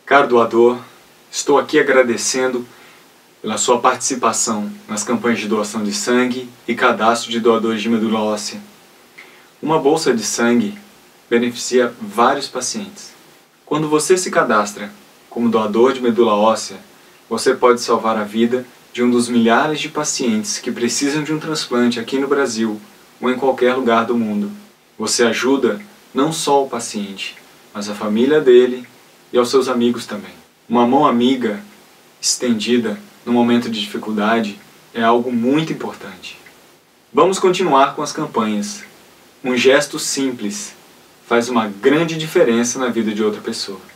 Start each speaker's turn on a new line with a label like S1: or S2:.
S1: Caro doador, estou aqui agradecendo pela sua participação nas campanhas de doação de sangue e cadastro de doadores de medula óssea. Uma bolsa de sangue beneficia vários pacientes. Quando você se cadastra como doador de medula óssea, você pode salvar a vida de um dos milhares de pacientes que precisam de um transplante aqui no Brasil ou em qualquer lugar do mundo. Você ajuda não só o paciente, mas a família dele e aos seus amigos também. Uma mão amiga estendida no momento de dificuldade é algo muito importante. Vamos continuar com as campanhas. Um gesto simples faz uma grande diferença na vida de outra pessoa.